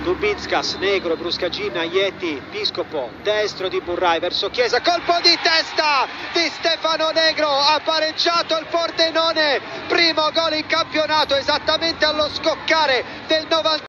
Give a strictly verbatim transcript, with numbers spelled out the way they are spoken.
Lubitskas, Negro, Bruscagin, Aieti, Piscopo, destro di Burrai verso Chiesa, colpo di testa di Stefano Negro, ha pareggiato il Pordenone, primo gol in campionato esattamente allo scoccare del novanta.